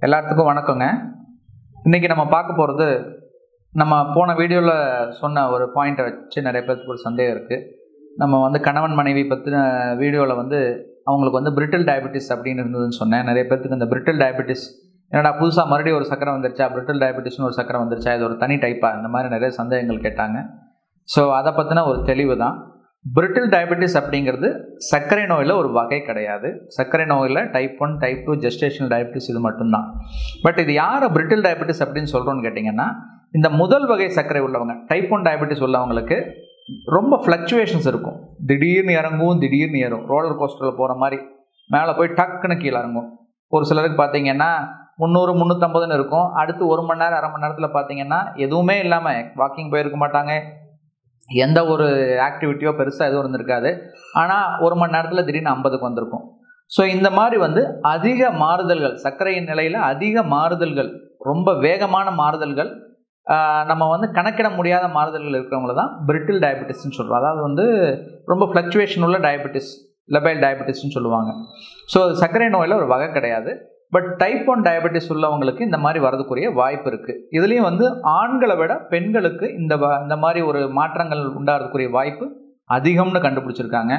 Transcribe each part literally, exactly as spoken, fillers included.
எல்லாத்துக்கும் வணக்கங்க. இன்றைக்கி நம்ம பார்க்க போகிறது, நம்ம போன வீடியோவில் சொன்ன ஒரு பாயிண்ட்டை வச்சு நிறைய பேருக்கு ஒரு சந்தேகம் இருக்குது. நம்ம வந்து கணவன் மனைவி பற்றின வீடியோவில் வந்து அவங்களுக்கு வந்து பிரிட்டில் டயபெட்டிஸ் அப்படின்னு இருந்ததுன்னு சொன்னேன். நிறைய பேருக்கு இந்த பிரிட்டில் டயபெட்டிஸ் என்னடா புதுசாக மறுபடியும் ஒரு சக்கரை வந்துருச்சா, பிரிட்டில் டயபெட்டிஸ்னு ஒரு சக்கரை வந்துருச்சா, இது ஒரு தனி டைப்பாக, இந்த மாதிரி நிறைய சந்தேகங்கள் கேட்டாங்க. ஸோ அதை பற்றின ஒரு தெளிவு தான். பிரிட்டில் டயபெட்டிஸ் அப்படிங்கிறது சர்க்கரை நோயில் ஒரு வகை கிடையாது. சர்க்கரை நோயில் type one type two gestational diabetes இது மட்டும்தான். பட் இது யாரை பிரிட்டில் டயபெட்டிஸ் அப்படின்னு சொல்கிறோன்னு கேட்டிங்கன்னா, இந்த முதல் வகை சர்க்கரை உள்ளவங்க, டைப் ஒன் டயபெட்டிஸ் உள்ளவங்களுக்கு ரொம்ப ஃப்ளக்சுவேஷன்ஸ் இருக்கும். திடீர்னு இறங்கும், திடீர்னு ஏறும். ரோலர் கோஸ்டரில் போகிற மாதிரி மேலே போய் டக்குன்னு கீழே இறங்கும். ஒரு சிலருக்கு பார்த்தீங்கன்னா முந்நூறு முந்நூற்றம்பதுன்னு இருக்கும். அடுத்து ஒரு மணி நேரம் அரை மணி நேரத்தில் பார்த்தீங்கன்னா எதுவுமே இல்லாமல் வாக்கிங் போயிருக்க மாட்டாங்க, எந்த ஒரு ஆக்டிவிட்டியோ பெருசாக எதுவும் இருந்திருக்காது. ஆனால் ஒரு மணி நேரத்தில் திடீர்னு ஐம்பதுக்கு வந்திருக்கும். ஸோ இந்த மாதிரி வந்து அதிக மாறுதல்கள், சர்க்கரையின் நிலையில் அதிக மாறுதல்கள், ரொம்ப வேகமான மாறுதல்கள், நம்ம வந்து கணக்கிட முடியாத மாறுதல்கள் இருக்கிறவங்கள தான் பிரிட்டில் டயபெட்டிஸ்ன்னு சொல்கிறோம். அதாவது வந்து ரொம்ப ஃப்ளக்சுவேஷன் உள்ள டயபெட்டிஸ், லெபைல் டயபெட்டிஸ்ன்னு சொல்லுவாங்க. ஸோ சர்க்கரை நோயில் ஒரு வகை கிடையாது. பட் டைப் ஒன் டயபெட்டிஸ் உள்ளவங்களுக்கு இந்த மாதிரி வரதுக்குரிய வாய்ப்பு இருக்குது. இதுலேயும் வந்து ஆண்களை விட பெண்களுக்கு இந்த இந்த மாதிரி ஒரு மாற்றங்கள் உண்டாகிறதுக்குரிய வாய்ப்பு அதிகம்னு கண்டுபிடிச்சிருக்காங்க.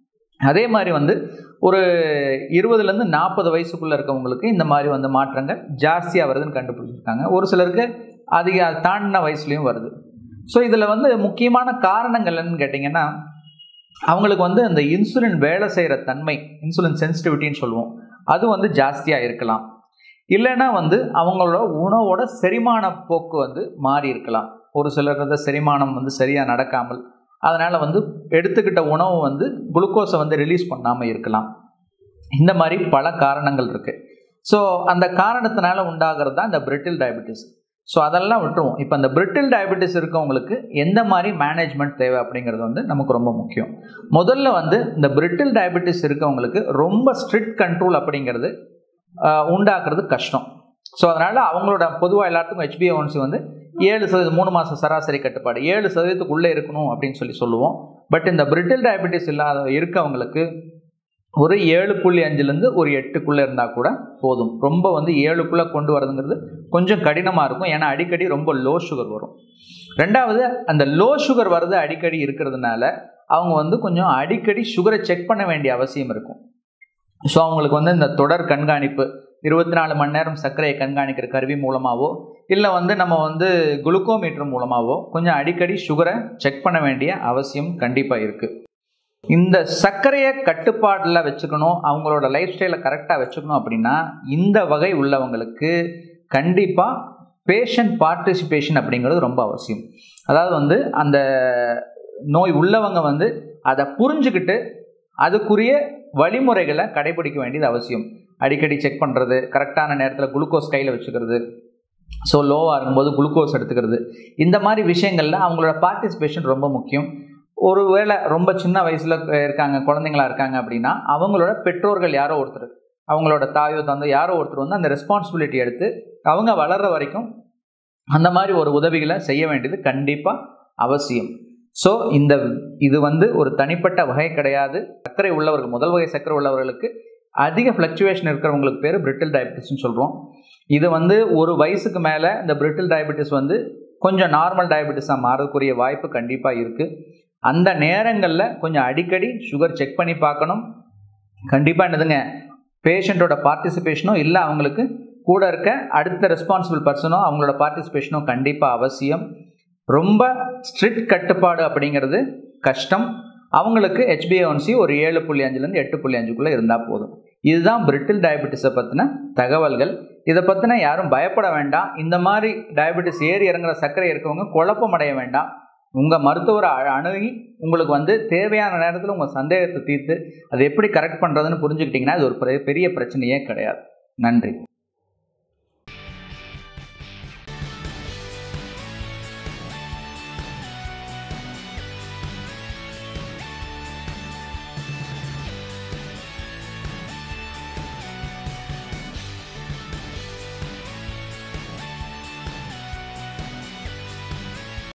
அதே மாதிரி வந்து ஒரு இருபதுலேருந்து நாற்பது வயசுக்குள்ளே இருக்கவங்களுக்கு இந்த மாதிரி வந்து மாற்றங்கள் ஜாஸ்தியாக வருதுன்னு கண்டுபிடிச்சிருக்காங்க. ஒரு சிலருக்கு அதிக தாண்டின வயசுலேயும் வருது. ஸோ இதில் வந்து முக்கியமான காரணங்கள் என்னன்னு கேட்டிங்கன்னா, அவங்களுக்கு வந்து அந்த இன்சுலின் வேலை செய்கிற தன்மை, இன்சுலின் சென்சிட்டிவிட்டின்னு சொல்லுவோம், அது வந்து ஜாஸ்தியாக இருக்கலாம். இல்லைன்னா வந்து அவங்களோட உணவோட செரிமான போக்கு வந்து மாறி இருக்கலாம். ஒரு சிலர் செரிமானம் வந்து சரியாக நடக்காமல், அதனால் வந்து எடுத்துக்கிட்ட உணவு வந்து குளுக்கோஸை வந்து ரிலீஸ் பண்ணாமல் இருக்கலாம். இந்த மாதிரி பல காரணங்கள் இருக்குது. ஸோ அந்த காரணத்தினால உண்டாகிறது தான் இந்த பிரிட்டில் டயபெட்டிஸ். ஸோ அதெல்லாம் விட்டுருவோம். இப்போ இந்த பிரிட்டில் டயபெட்டிஸ் இருக்கவங்களுக்கு எந்த மாதிரி மேனேஜ்மெண்ட் தேவை அப்படிங்கிறது வந்து நமக்கு ரொம்ப முக்கியம். முதல்ல வந்து இந்த பிரிட்டில் டயபெட்டிஸ் இருக்கவங்களுக்கு ரொம்ப ஸ்ட்ரிக்ட் கண்ட்ரோல் அப்படிங்கிறது உண்டாக்குறது கஷ்டம். ஸோ அதனால் அவங்களோட பொதுவாக எல்லாத்துக்கும் ஹெச்பிஏஒன்சி வந்து ஏழு சதவீதம் மூணு மாதம் சராசரி கட்டுப்பாடு ஏழு சதவீதத்துக்குள்ளே இருக்கணும் அப்படின்னு சொல்லி சொல்லுவோம். பட் இந்த பிரிட்டில் டயபெட்டிஸ் இல்லாத இருக்கவங்களுக்கு ஒரு ஏழு புள்ளி அஞ்சுலேருந்து ஒரு எட்டுக்குள்ளே இருந்தால் கூட போதும். ரொம்ப வந்து ஏழுக்குள்ளே கொண்டு வரதுங்கிறது கொஞ்சம் கடினமாக இருக்கும். ஏன்னா அடிக்கடி ரொம்ப லோ சுகர் வரும். ரெண்டாவது, அந்த லோ சுகர் வரது அடிக்கடி இருக்கிறதுனால அவங்க வந்து கொஞ்சம் அடிக்கடி சுகரை செக் பண்ண வேண்டிய அவசியம் இருக்கும். ஸோ அவங்களுக்கு வந்து இந்த தொடர் கண்காணிப்பு, இருபத்தி நாலு மணி நேரம் சர்க்கரையை கண்காணிக்கிற கருவி மூலமாகவோ இல்லை வந்து நம்ம வந்து குளுக்கோமீட்டர் மூலமாகவோ கொஞ்சம் அடிக்கடி சுகரை செக் பண்ண வேண்டிய அவசியம் கண்டிப்பாக இருக்குது. இந்த சர்க்கரையை கட்டுப்பாடில் வச்சுக்கணும், அவங்களோட லைஃப் ஸ்டைலை கரெக்டாக வச்சுக்கணும் அப்படின்னா இந்த வகை உள்ளவங்களுக்கு கண்டிப்பாக பேஷண்ட் பார்ட்டிசிபேஷன் அப்படிங்கிறது ரொம்ப அவசியம். அதாவது வந்து அந்த நோய் உள்ளவங்க வந்து அதை புரிஞ்சுக்கிட்டு அதுக்குரிய வழிமுறைகளை கடைபிடிக்க வேண்டியது அவசியம். அடிக்கடி செக் பண்ணுறது, கரெக்டான நேரத்தில் குளுக்கோஸ் கையில் வச்சுக்கிறது, ஸோ லோவாக இருக்கும்போது குளுக்கோஸ் எடுத்துக்கிறது, இந்த மாதிரி விஷயங்களில் அவங்களோட பார்ட்டிசிபேஷன் ரொம்ப முக்கியம். ஒருவேளை ரொம்ப சின்ன வயசில் இருக்காங்க, குழந்தைங்களா இருக்காங்க அப்படின்னா அவங்களோட பெற்றோர்கள் யாரோ ஒருத்தர், அவங்களோட தாயோ தந்தோ யாரோ ஒருத்தர் வந்து அந்த ரெஸ்பான்சிபிலிட்டி எடுத்து அவங்க வளர்கிற வரைக்கும் அந்த மாதிரி ஒரு உதவிகளை செய்ய வேண்டியது கண்டிப்பாக அவசியம். ஸோ இந்த இது வந்து ஒரு தனிப்பட்ட வகை கிடையாது. சர்க்கரை உள்ளவர்கள், முதல் வகை சர்க்கரை உள்ளவர்களுக்கு அதிக ஃப்ளக்சுவேஷன் இருக்கிறவங்களுக்கு பேர் பிரிட்டில் டயபெட்டிஸ்ன்னு சொல்கிறோம். இது வந்து ஒரு வயசுக்கு மேலே இந்த பிரிட்டில் டயபெட்டிஸ் வந்து கொஞ்சம் நார்மல் டயபெட்டிஸாக மாறக்கூடிய வாய்ப்பு கண்டிப்பாக இருக்குது. அந்த நேரங்களில் கொஞ்சம் அடிக்கடி சுகர் செக் பண்ணி பார்க்கணும். கண்டிப்பாக என்னதுங்க, பேஷண்ட்டோட பார்ட்டிசிபேஷனோ இல்லை அவங்களுக்கு கூட இருக்க அடுத்த ரெஸ்பான்சிபிள் பர்சனோ அவங்களோட பார்ட்டிசிபேஷனோ கண்டிப்பாக அவசியம். ரொம்ப ஸ்ட்ரிக்ட் கட்டுப்பாடு அப்படிங்கிறது கஷ்டம். அவங்களுக்கு ஹெச்பிஏஒன்சி ஒரு ஏழு புள்ளி அஞ்சுலேருந்து எட்டு புள்ளி அஞ்சுக்குள்ளே இருந்தால் போதும். இதுதான் பிரிட்டில் டயபெட்டிஸை பற்றின தகவல்கள். இதை பற்றின யாரும் பயப்பட வேண்டாம். இந்த மாதிரி டயபெட்டிஸ் ஏறி இறங்குற சர்க்கரை இருக்கவங்க குழப்பம் அடைய வேண்டாம். உங்கள் மருத்துவரை அணுகி உங்களுக்கு வந்து தேவையான நேரத்தில் உங்கள் சந்தேகத்தை தீர்த்து அதை எப்படி கரெக்ட் பண்ணுறதுன்னு புரிஞ்சுக்கிட்டிங்கன்னா இது ஒரு பெரிய பிரச்சனையே கிடையாது. நன்றி.